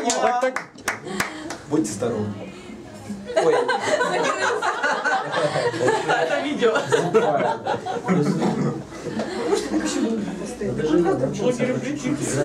Так. Будьте здоровы. Ой. Это видео. Может, так еще буду постоянно.